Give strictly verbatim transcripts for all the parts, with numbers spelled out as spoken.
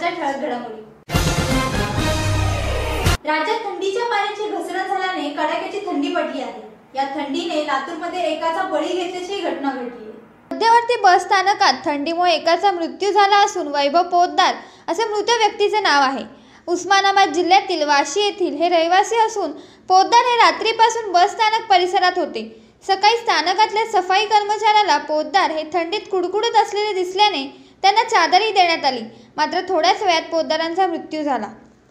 आजच्या ठळक घडामोडी। राज्यात थंडीच्या पाण्याची घसरण झाल्याने कडाक्याची थंडी पडली आहे। या थंडीने लातूरमध्ये एकाचा बळी घेतल्याची घटना घडली आहे। मध्यवर्ती बस स्थानकात थंडीमुळे एकाचा मृत्यू झाला असून वैभव पोतदार असे मृत व्यक्तीचे नाव आहे। उस्मानाबाद जिल्ह्यातील वाशी येथील हे रहिवासी असून पोतदार हे रात्रीपासून बस स्थानक परिसरात होते। सकाळी स्थानकातल्या सफाई कर्मचाऱ्याला पोतदार हे थंडीत कुडकुडत असलेले दिसल्याने त्यांना चादरही देण्यात आली, मात्र थोड्याच वेळात पोतदारांचा मृत्यू झाला।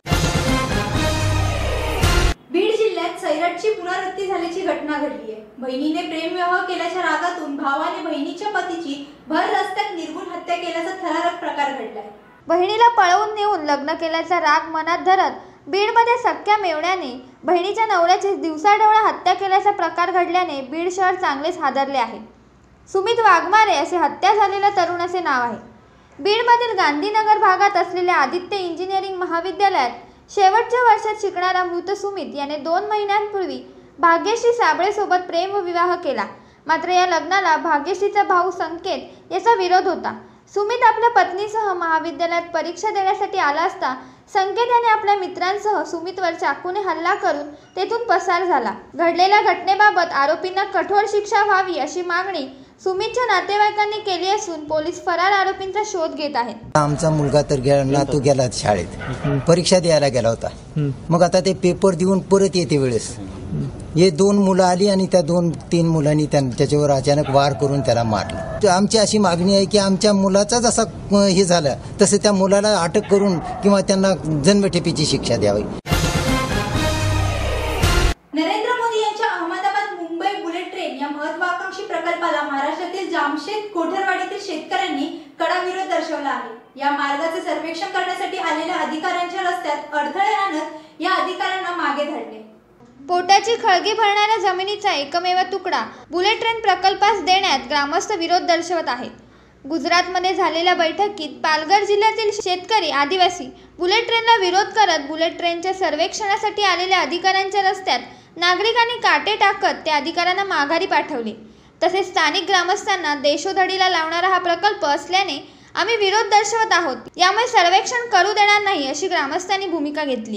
बीड जिल्ह्यात सैराटची पुनरावृत्ती झाल्याची घटना घडली आहे। बहिणीने प्रेमविवाह केल्याच्या रागातून भावाने बहिणीच्या पतीची भर रस्त्यात निर्गुण हत्या केल्याचा थरारक प्रकार घडलाय। बहिणीला पळवून नेऊन लग्न केल्याचा राग मनात धरत बीडमध्ये सख्या मेवण्याने बहिणीच्या नवऱ्याची दिवसाढवळ्या हत्या केल्याचा प्रकार घडल्याने बीड शहर चांगलेच हादरले आहे। सुमित वाघमारे असे हत्या झालेल्या तरुणाचे नाव आहे। बीडमधील गांधीनगर भागात असलेल्या आदित्य इंजिनिअरिंग महाविद्यालयात शेवटच्या वर्षात शिकणारा मृत सुमित याने दोन महिन्यांपूर्वी भाग्यश्री साबळेसोबत प्रेमविवाह केला, मात्र या लग्नाला भाग्यश्रीचा भाऊ संकेत याचा विरोध होता। सुमित आपल्या पत्नीसह महाविद्यालयात परीक्षा देण्यासाठी आला असता संकेत याने आपल्या मित्रांसह सुमितवर चाकूने हल्ला करून तेथून पसार झाला। घडलेल्या घटनेबाबत आरोपींना कठोर शिक्षा व्हावी अशी मागणी सुमितच्या नातेवाईकांनी केली असून पोलीस फरार आरोपींचा शोध घेत आहेत। आमचा मुलगा तर गेला, तो गेला शाळेत परीक्षा द्यायला गेला होता। मग आता ते पेपर देऊन परत येते वेळेस हे दोन मुलं आली आणि त्या दोन तीन मुलांनी त्याच्यावर अचानक वार करून त्याला मारलं। आमची अशी मागणी आहे की आमच्या मुलाचा जसा हे झालं तसं त्या मुलाला अटक करून किंवा त्यांना जन्मठेपेची शिक्षा द्यावी। नरेंद्र मोदी यांच्या अहमदाबाद मुंबई बुलेट ट्रेन या महत्वाकांक्षी प्रकल्पाला महाराष्ट्रातील जामशेद कोठरवाडीतील शेतकऱ्यांनी कडा विरोध दर्शवला आहे। या मार्गाचे सर्वेक्षण करण्यासाठी आलेल्या अधिकाऱ्यांच्या रस्त्यात अडथळे आणत या अधिकाऱ्यांना मागे धाडले। पोटाची खळगी भरणाऱ्या जमिनीचा एकमेव तुकडा बुलेट ट्रेन प्रकल्पास देण्यात ग्रामस्थ विरोध दर्शवत आहेत। गुजरातमध्ये झालेल्या बैठकीत पालघर जिल्ह्यातील शेतकरी आदिवासी बुलेट ट्रेनला विरोध करत बुलेट ट्रेनच्या सर्वेक्षणासाठी आलेल्या अधिकाऱ्यांच्या रस्त्यात नागरिकांनी काटे टाकत त्या अधिकाऱ्यांना माघारी पाठवले। तसेच स्थानिक ग्रामस्थांना देशोधडीला लावणारा हा प्रकल्प असल्याने आम्ही विरोध दर्शवत आहोत, यामुळे सर्वेक्षण करू देणार नाही अशी ग्रामस्थांनी भूमिका घेतली।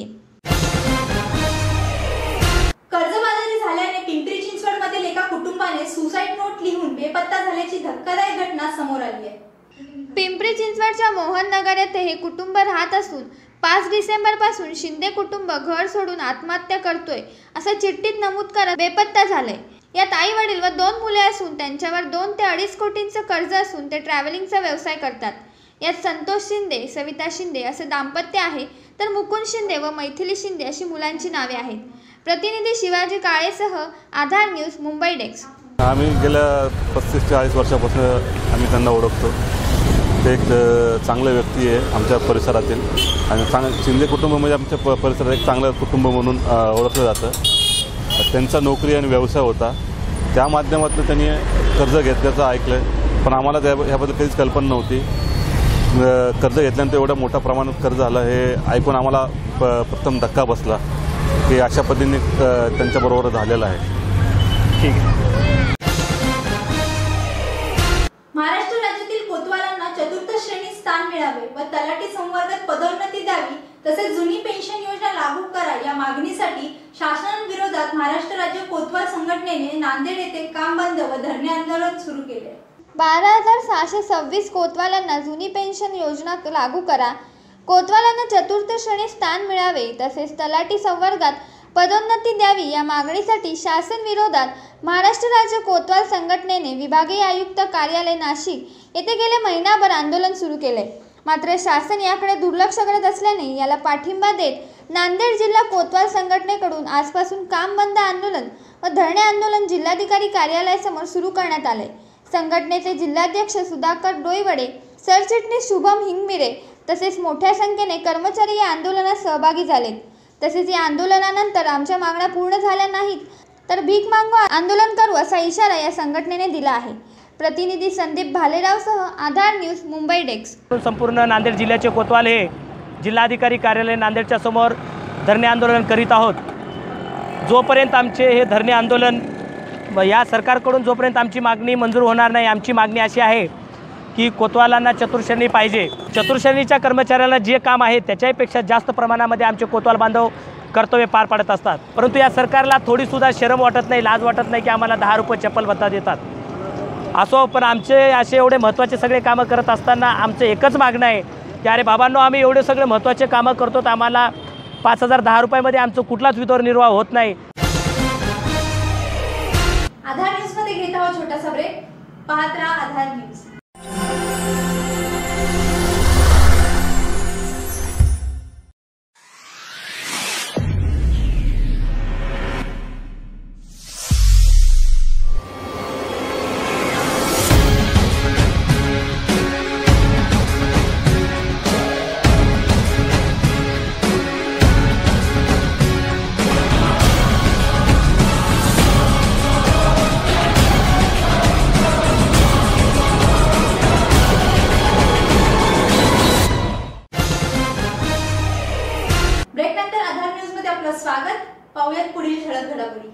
कर्जबाजारी झाल्याने पिंपरी चिंचवड मधील एका कुटुंबाने सुसाईड नोट लिहून बेपत्ता झाल्याची धक्कादायक घटना समोर आली आहे। पिंपरी चिंचवडच्या मोहन नगर येथे हे कुटुंब राहत असून पाच डिसेंबर पासून शिंदे कुटुंब घर सोडून आत्महत्या करतोय असं चिठ्ठीत नमूद करत बेपत्ता झालंय। यात आई वडील व दोन मुले असून त्यांच्यावर दोन ते अडीच कोटींचं कर्ज असून ते ट्रॅव्हलिंगचा व्यवसाय करतात। यात संतोष शिंदे, सविता शिंदे असे दाम्पत्य आहे, तर मुकुंद शिंदे व मैथिली शिंदे अशी मुलांची नावे आहेत। प्रतिनिधी शिवाजी काळेसह आधार न्यूज मुंबई डेस्क। आम्ही गेल्या पस्तीस चाळीस वर्षापासून आम्ही त्यांना ओळखतो। ते एक चांगले व्यक्ती आहे आमच्या परिसरातील आणि चांग शिंदे कुटुंब म्हणजे आमच्या प परिसरात एक चांगलं कुटुंब म्हणून ओळखलं जातं। त्यांचा नोकरी आणि व्यवसाय होता, त्या माध्यमातून त्यांनी कर्ज घेतल्याचं ऐकलं, पण आम्हाला त्या ह्याबद्दल काहीच कल्पना नव्हती। कर्ज घेतल्यानंतर एवढ्या मोठ्या प्रमाणात कर्ज झालं हे ऐकून आम्हाला प प्रथम धक्का बसला की अशा पद्धतीने त्यांच्याबरोबर झालेलं आहे। ठीक आहे। महाराष्ट्र राज्यातील कोतवालांना चतुर्थ श्रेणी स्थान मिळावे व तलाठी संवर्गात पदोन्नती द्यावी तसेच जुनी पेन्शन योजना लागू करा या मागणीसाठी शासनाविरोधात महाराष्ट्र राज्य कोतवाल संघटनेने नांदेड येथे काम बंद व धरणे आंदोलन सुरू केले। बारा हजार सहाशे सव्वीस कोतवालांना जुनी पेन्शन योजना लागू करा, कोतवालांना चतुर्थ श्रेणी स्थान मिळावे तसेच तलाठी संवर्गात पदोन्नती द्यावी या मागणीसाठी शासन विरोधात महाराष्ट्र राज्य कोतवाल संघटनेने विभागीय आयुक्त कार्यालय नाशिक येथे गेले महिनाभर आंदोलन सुरू केले। मात्र शासन याकडे दुर्लक्ष करत असल्याने याला पाठिंबा देत नांदेड जिल्हा कोतवाल संघटनेकडून आजपासून काम बंद आंदोलन व धरणे आंदोलन जिल्हाधिकारी कार्यालयासमोर सुरू करण्यात आले। संघटनेचे जिल्हाध्यक्ष सुधाकर डोईवडे, सरचिटणीस शुभम हिंगमिरे तसेच मोठ्या संख्येने कर्मचारी या आंदोलनात सहभागी झाले। तसेच या आंदोलनानंतर आमच्या मागण्या पूर्ण झाल्या नाहीत तर भीक मागू आंदोलन करू असा इशारा या संघटनेने दिला आहे। प्रतिनिधी संदीप भालेरावसह आधार न्यूज मुंबई डेस्क। संपूर्ण नांदेड जिल्ह्याचे कोतवाल हे जिल्हाधिकारी कार्यालय नांदेडच्या समोर धरणे आंदोलन करीत आहोत। जोपर्यंत आमचे हे धरणे आंदोलन या सरकारकडून जोपर्यंत आमची मागणी मंजूर होणार नाही, आमची मागणी अशी आहे की कोतवालांना चतुर्श्रेणी पाहिजे. चतुर्श्रेणीच्या कर्मचाऱ्याला जे काम आहे त्याच्यापेक्षा जास्त प्रमाणामध्ये आमचे कोतवाल बांधव कर्तव्य पार पाडत असतात. परंतु या सरकारला थोडीसुद्धा शरम वाटत नाही, लाज वाटत नाही की आम्हाला दहा रुपये चप्पल भत्ता देतात. असो, पण आमचे असे एवढे महत्त्वाचे सगळे कामं करत असताना आमचं एकच मागणं आहे की अरे बाबांनो, आम्ही एवढे सगळे महत्त्वाचे कामं करतो तर आम्हाला पाच हजार दहा रुपयामध्ये आमचं कुठलाच उदरनिर्वाह होत नाही. आधार न्यूज मध्ये घेत आहोत छोटासा ब्रेक. पाहत राहा आधार न्यूज. स्वागत. पाहूयात पुढील ठळक घडामोडी.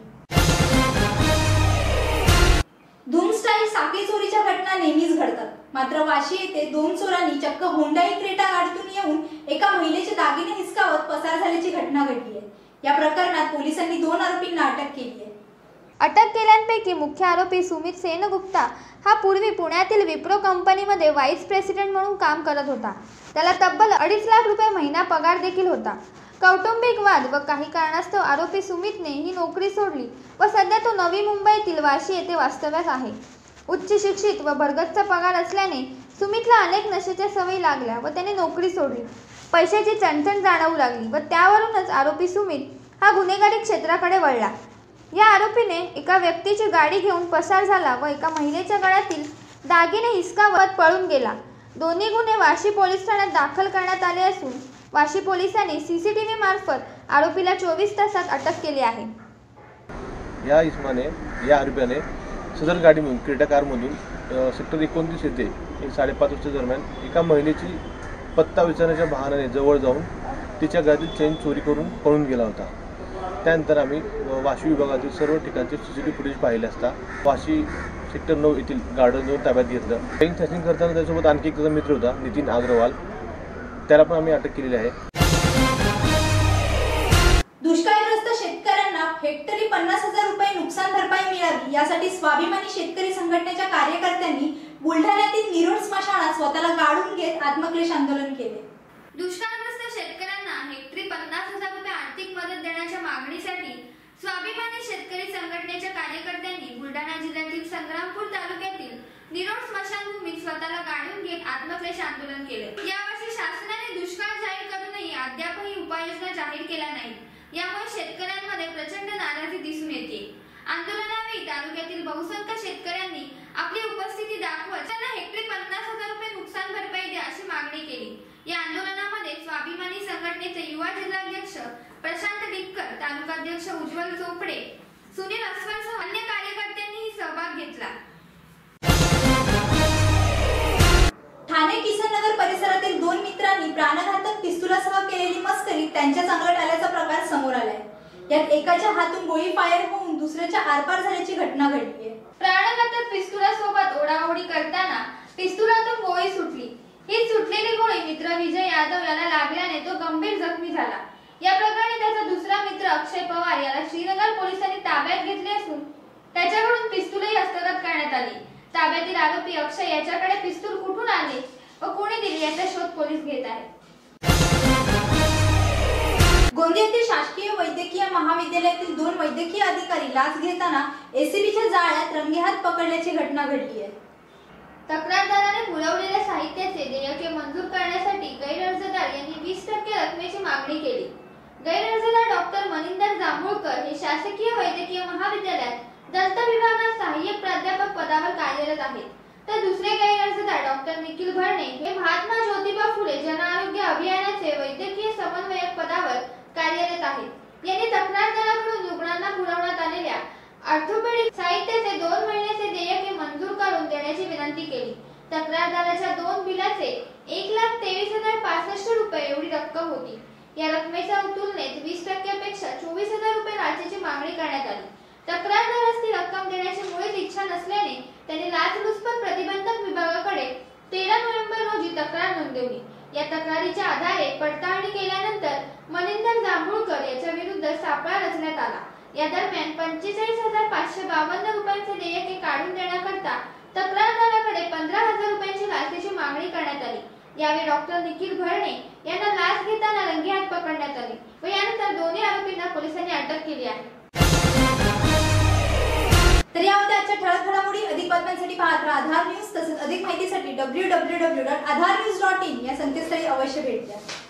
धूम स्टाईल साखळी चोरीच्या घटना नेहमीच घडतात. मात्र वाशी येथे दोन चोरांनी चक्क होंडाई क्रेटा गाडीतून येऊन एका महिलेचे दागिने हिसकावत पसार झाल्याची घटना घडली आहे. या प्रकरणात पोलिसांनी दोन आरोपींना अटक केली आहे. अटक केलेल्यांपैकी मुख्य आरोपी सुमित सेनगुप्ता हा पूर्वी पुण्यातील विप्रो कंपनीमध्ये व्हाईस प्रेसिडेंट म्हणून काम करत होता. त्याला तब्बल अडीच लाख रुपये महिना पगार देखील होता. कौटुंबिक वाद व काही कारणास्तव आरोपी सुमितने ही नोकरी सोडली व सध्या तो नवी मुंबईतील वाशी येथे वास्तव्यास आहे. उच्च शिक्षित व भरगच्च पगार असल्याने सुमितला अनेक नशेच्या सवयी लागल्या व त्याने नोकरी सोडली. पैशाची चणचण जाणवू लागली व त्यावरूनच आरोपी सुमित हा गुन्हेगारी क्षेत्राकडे वळला. या आरोपीने एका व्यक्तीची गाडी घेऊन पसार झाला व एका महिलेच्या गळ्यातील दागिने हिसकावत पळून गेला. दोन्ही गुन्हे वाशी पोलीस ठाण्यात दाखल करण्यात आले असून वाशी पोलिसांनी सीसीटीव्ही मार्फत आरोपीला चोवीस तासात अटक केली आहे. या इसमाने या आरोपीने सदर गाडीमधून क्रेटा कारमधून सेक्टर एकोणतीस येथे एक साडेपाच वाजता दरम्यान एका महिलेची पत्ता विचारण्याच्या बहाण्याने जवळ जाऊन तिच्या गळ्यातील चेन चोरी करून पळून गेला होता. त्यानंतर आम्ही वाशी विभागातील सर्व ठिकाणचे सीसीटीव्ही फुटेज पाहिले असता वाशी सेक्टर नऊ येथील गार्डन जाऊन ताब्यात घेतलं. ट्रेन फॅशिंग करताना त्यासोबत आणखी एक त्याचा मित्र होता, नितीन अग्रवाल, त्याला पण आम्ही अटक केलेली आहे. दुष्काळग्रस्त शेतकऱ्यांना हेक्टरी पन्नास हजार रुपये नुकसान भरपाई मिळावी यासाठी स्वाभिमानी शेतकरी संघटनेच्या कार्यकर्त्यांनी बुलढाण्यातील निरोण स्मशानात स्वतःला गाडून घेत आत्मक्लेश आंदोलन केले. दुष्काळग्रस्त शेतकऱ्यांना हेक्टरी पन्नास हजार रुपये आर्थिक मदत देण्याच्या मागणीसाठी स्वाभिमानी शेतकरी संघटनेच्या कार्यकर्त्यांनी बुलढाणा जिल्ह्यातील संग्रामपूर तालुक्यातील निरोण स्मशानभूमीत स्वतःला गाडून घेत आत्मक्लेश आंदोलन केले. यावर्षी शासनाने दुष्काळ जाहीर करूनही अद्यापही उपाययोजना जाहीर केल्या नाहीत. यामुळे शेतकऱ्यांमध्ये प्रचंड नाराजी दिसून येते. आंदोलनावेळी तालुक्यातील बहुसंख्य शेतकऱ्यांनी आपली उपस्थिती दाखवत त्यांना हेक्टरी पन्नास हजार रुपये नुकसान भरपाई द्या अशी मागणी केली. या आंदोलनामध्ये स्वाभिमानी संघटनेचे युवा जिल्हाध्यक्ष प्रशांत डिक्कर, तालुकाध्यक्ष उज्ज्वल चोपडे, सुनील अस्वलसह अन्य कार्यकर्त्यांनीही सहभाग घेतला. ठाणे किसननगर परिसरातील दोन मित्रांनी प्राणघातक पिस्तुलासह केलेली मस्करी त्यांच्या अंगलट आल्याचा प्रकार समोर आलाय. यात एकाच्या हातून गोळी फायर होऊन दुसऱ्याच्या आरपार झाल्याची घटना घडली आहे. प्राणघातक पिस्तुलासोबत ओढाओढी करताना पिस्तुलातून गोळी सुटली. ही सुटलेली गोळी मित्र विजय यादव याला लागल्याने तो गंभीर जखमी झाला. या प्रकरणी त्याचा दुसरा मित्र अक्षय पवार याला श्रीनगर पोलिसांनी ताब्यात घेतले असून त्याच्याकडून पिस्तूलही हस्तगत करण्यात आली. ताब्यातील आरोपी अक्षय याच्याकडे पिस्तूल कुठून आले व कोणी दिले याचा शोध पोलीस घेत आहेत. गोंदियातील शासकीय वैद्यकीय महाविद्यालयातील दोन वैद्यकीय अधिकारी लाच घेताना एसीबीच्या जाळ्यात रंगेहात पकडल्याची घटना घडली आहे. तक्रारदाराने पुरवलेल्या साहित्याचे देयके मंजूर करण्यासाठी गैरअर्जदार यांनी वीस टक्के रकमेची मागणी केली. गैरअर्जदार डॉक्टर मनिंदर जांभूळकर हे शासकीय वैद्यकीय महाविद्यालयात दंत विभागात सहाय्यक प्राध्यापक पदावर कार्यरत आहेत. तर दुसरे गैरअर्जदार डॉक्टर निखिल भरणे हे महात्मा ज्योतिबा फुले जन आरोग्य अभियानाचे वैद्यकीय समन्वयक पदावर कार्यरत आहेत. यांनी तक्रारदाराकडून रुग्णांना पुरवण्यात आलेल्या ऑर्थोपेडिक साहित्याचे दोन महिन्याचे देयके मंजूर करून देण्याची विनंती केली. तक्रारदाराच्या दोन बिलाचे एक लाख तेवीस हजार पासष्ट रुपये एवढी रक्कम होती. या रकमेच्या तुलनेत वीस टक्क्यापेक्षा चोवीस हजार रुपये लाचेची मागणी करण्यात आली. तक्रारदारास ती रक्कम देण्याची मुळीच इच्छा नसल्याने त्यांनी लाचलुचपत प्रतिबंधक विभागाकडे ते तक्रार नोंदवली। या तक्रारीच्या आधारे पडताळणी केल्यानंतर मनिंदर जांभूळकर याच्या विरुद्ध सापळा रचण्यात आला। या दरम्यान पंचेचाळीस हजार पाचशे बावन्न रुपयांचे देयके काढून देण्याकरता तक्रारदाराकडे पंधरा हजार रुपयांची लाचेची मागणी करण्यात आली। यावेळी डॉक्टर निखिल भरणे यांना लाच घेताना रंगेहात पकडण्यात आले व यानंतर दोन्ही आरोपींना पोलिसांनी अटक केली आहे। तर यामध्ये आजच्या ठळक घडामोडी अधिक बातम्यांसाठी पाहत राहा आधार न्यूज। तसेच अधिक माहितीसाठी W W W dot Aadhar news dot in या संकेतस्थळी अवश्य भेट द्या।